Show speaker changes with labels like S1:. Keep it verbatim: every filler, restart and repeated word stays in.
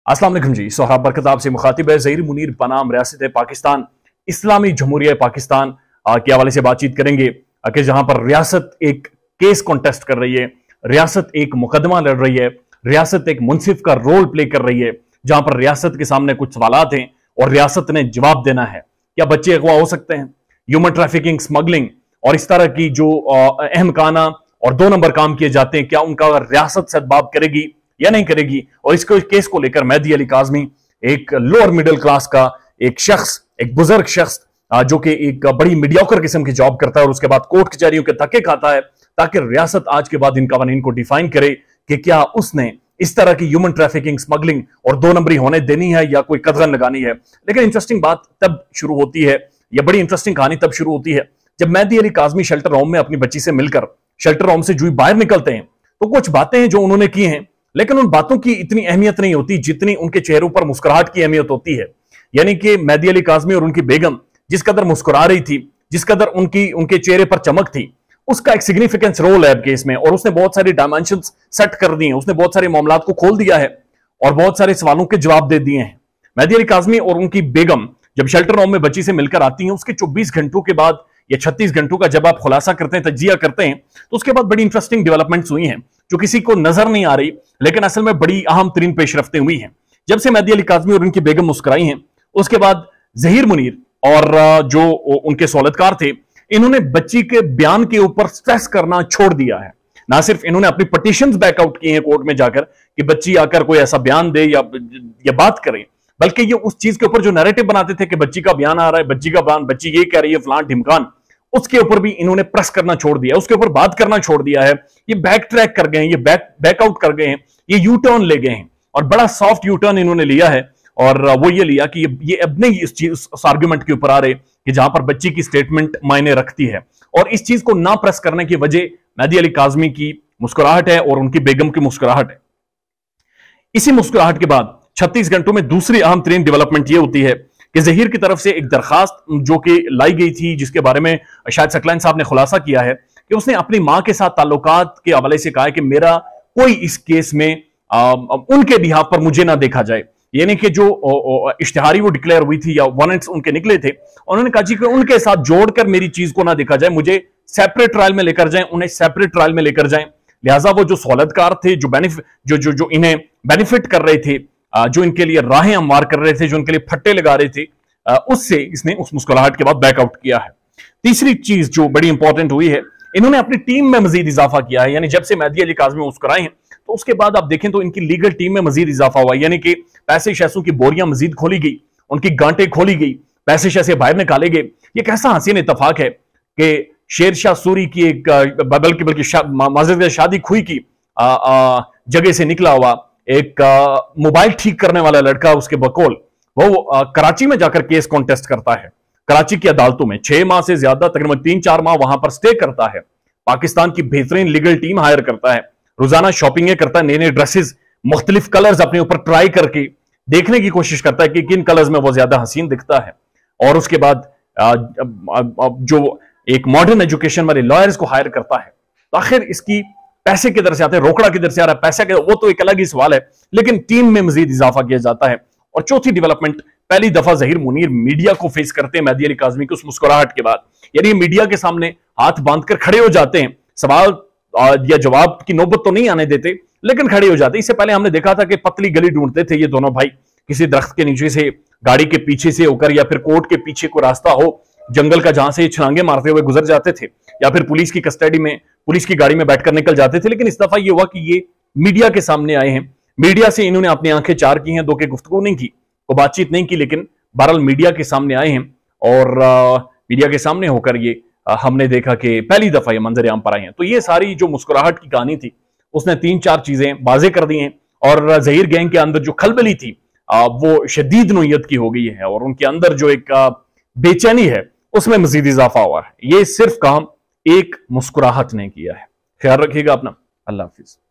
S1: अस्सलाम वालेकुम जी। सोहराब बरकत आपसे मुखातिब है। ज़हीर मुनीर बनाम रियासत पाकिस्तान इस्लामी जमहूरिया पाकिस्तान के हवाले से बातचीत करेंगे कि जहां पर रियासत एक केस कॉन्टेस्ट कर रही है, रियासत एक मुकदमा लड़ रही है, रियासत एक मुंसिफ का रोल प्ले कर रही है, जहां पर रियासत के सामने कुछ सवालात हैं और रियासत ने जवाब देना है। क्या बच्चे अगवा हो सकते हैं? ह्यूमन ट्रैफिकिंग, स्मगलिंग और इस तरह की जो अहम काना और दो नंबर काम किए जाते हैं, क्या उनका रियासत सदबाब करेगी या नहीं करेगी? और इसको केस को लेकर मेहदी अली काज़मी, एक लोअर मिडिल क्लास का एक शख्स, एक बुजुर्ग शख्स जो कि एक बड़ी मीडियोकर किस्म की जॉब करता है और उसके बाद कोर्ट कचहरियों के धक्के खाता है, ताकि रियासत आज के बाद इन कवानीन को डिफाइन करे कि क्या उसने इस तरह की ह्यूमन ट्रैफिकिंग, स्मगलिंग और दो नंबरी होने देनी है या कोई कदगन लगानी है। लेकिन इंटरेस्टिंग बात तब शुरू होती है, यह बड़ी इंटरेस्टिंग कहानी तब शुरू होती है जब मेहदी अली काज़मी शेल्टर होम में अपनी बच्ची से मिलकर शेल्टर होम से जो बाहर निकलते हैं, तो कुछ बातें हैं जो उन्होंने की हैं, लेकिन उन बातों की इतनी अहमियत नहीं होती जितनी उनके चेहरों पर मुस्कुराहट की अहमियत होती है। यानी कि मेहदी अली काज़मी और उनकी बेगम जिस कदर मुस्कुरा रही थी, जिस कदर उनकी उनके चेहरे पर चमक थी, उसका एक सिग्निफिकेंस रोल है केस में, और उसने बहुत सारी डायमेंशंस सेट कर दी हैं, उसने बहुत सारे मामलात को खोल दिया है और बहुत सारे सवालों के जवाब दे दिए हैं। मेहदी अली काज़मी और उनकी बेगम जब शेल्टर होम में बच्ची से मिलकर आती हैं, उसके चौबीस घंटों के बाद या छत्तीस घंटों का जब आप खुलासा करते हैं, तजिया करते हैं, तो उसके बाद बड़ी इंटरेस्टिंग डेवलपमेंट्स हुई हैं जो किसी को नजर नहीं आ रही, लेकिन असल में बड़ी अहम तरीन पेशरफ्तें हुई हैं। जब से मेहदी अली काज़मी और उनकी बेगम मुस्कुराई हैं, उसके बाद ज़हीर मुनीर और जो उनके सौलतकार थे, इन्होंने बच्ची के बयान के ऊपर स्ट्रेस करना छोड़ दिया है। ना सिर्फ इन्होंने अपनी पटिशंस बैकआउट की हैं कोर्ट में जाकर कि बच्ची आकर कोई ऐसा बयान दे या, या बात करे, बल्कि ये उस चीज के ऊपर जो नैरेटिव बनाते थे कि बच्ची का बयान आ रहा है, बच्ची का बयान, बच्ची ये कह रही है, फलान ढिमकान, उसके ऊपर भी इन्होंने प्रेस करना छोड़ दिया, उसके ऊपर बात करना छोड़ दिया है। ये बैक ट्रैक कर गए हैं, ये बैक बैकआउट कर गए हैं, ये यू टर्न ले गए हैं और बड़ा सॉफ्ट यू टर्न इन्होंने लिया है। और वो ये लिया कि ये, ये अब नहीं इस चीज उस आर्ग्यूमेंट के ऊपर आ रहे कि जहां पर बच्ची की स्टेटमेंट मायने रखती है, और इस चीज को ना प्रेस करने की वजह मेहदी अली काज़मी की मुस्कुराहट है और उनकी बेगम की मुस्कुराहट है। इसी मुस्कुराहट के बाद छत्तीस घंटों में दूसरी अहम तरीन डेवलपमेंट यह होती है कि ज़हीर की तरफ से एक दरखास्त जो कि लाई गई थी, जिसके बारे में शायद सकलाइन साहब ने खुलासा किया है कि उसने अपनी मां के साथ ताल्लुकात के हवाले से कहा है कि मेरा कोई इस केस में आ, उनके बिहाफ पर मुझे ना देखा जाए। यानी कि जो इश्तिहारी वो डिक्लेयर हुई थी या वारंट्स उनके निकले थे, उन्होंने कहा जी कि उनके साथ जोड़कर मेरी चीज को ना देखा जाए, मुझे सेपरेट ट्रायल में लेकर जाएं, उन्हें सेपरेट ट्रायल में लेकर जाएं। लिहाजा वो जो सहूलतकार थे, जो बेनिफिट जो जो जो इन्हें बेनिफिट कर रहे थे, जो इनके लिए राहें हमवार कर रहे थे, जो इनके लिए फट्टे लगा रहे थे, उससे इसने उस मुस्कुराहट के बाद बैकआउट किया है। तीसरी चीज जो बड़ी इंपॉर्टेंट हुई है, इन्होंने अपनी टीम में मजीद इजाफा किया है। यानी जब से मेहदी अली काज़मी मुस्कुराए हैं, तो उसके बाद आप देखें तो इनकी लीगल टीम में मजीद इजाफा हुआ, यानी कि पैसे शैसों की बोरियां मजीद खोली गई, उनकी गांटें खोली गई, पैसे शैसे बाहर निकाले गए। ये कैसा हसीन इत्तेफाक है कि शेर शाह सूरी की एक बल्कि बल्कि माजरत शादी खुई की आ, आ, जगह से निकला हुआ एक मोबाइल ठीक करने वाला लड़का, उसके बकौल वो आ, कराची में जाकर केस कॉन्टेस्ट करता है। कराची की अदालतों में छह माह से ज्यादा, तकरीबन तीन चार माह वहां पर स्टे करता है। पाकिस्तान की बेहतरीन लीगल टीम हायर करता है, रोजाना शॉपिंग करता है, नए नए ड्रेसेस, मुख्तलिफ कलर्स अपने ऊपर ट्राई करके देखने की कोशिश करता है कि किन कलर्स में वो ज्यादा हसीन दिखता है। और उसके बाद आ, आ, आ, जो एक मॉडर्न एजुकेशन वाले लॉयर्स को हायर करता है। तो आखिर इसकी पैसे किधर से आते हैं, रोकड़ा किधर से आ रहा है, पैसा किधर, वो तो एक अलग ही सवाल है, लेकिन टीम में मजीद इजाफा किया जाता है। और चौथी डेवलपमेंट, पहली दफा ज़हीर मुनीर मीडिया को फेस करते हैं मेहदी अली काज़मी की उस मुस्कुराहट के बाद। यानी मीडिया के सामने हाथ बांधकर खड़े हो जाते हैं, सवाल या जवाब की नौबत तो नहीं आने देते, लेकिन खड़े हो जाते। इससे पहले हमने देखा था कि पतली गली ढूंढते थे ये दोनों भाई, किसी दरख्त के नीचे से, गाड़ी के पीछे से होकर, या फिर कोर्ट के पीछे को रास्ता हो जंगल का, जहां से छलांगे मारते हुए गुजर जाते थे, या फिर पुलिस की कस्टडी में, पुलिस की गाड़ी में बैठकर निकल जाते थे। लेकिन इस दफा ये हुआ कि ये मीडिया के सामने आए हैं, मीडिया से इन्होंने अपनी आंखें चार की हैं, दो के गुफ्तगू नहीं की, को बातचीत नहीं की, लेकिन बहरहाल मीडिया के सामने आए हैं। और आ, मीडिया के सामने होकर ये आ, हमने देखा कि पहली दफा ये मंजर आम पर आए हैं। तो ये सारी जो मुस्कुराहट की कहानी थी, उसने तीन चार चीजें वाजे कर दी हैं, और ज़हीर गैंग के अंदर जो खलबली थी आ, वो शदीद नोयत की हो गई है, और उनके अंदर जो एक बेचैनी है उसमें मजीद इजाफा हुआ है। ये सिर्फ काम एक मुस्कुराहट ने किया है। ख्याल रखिएगा अपना। अल्लाह हाफिज।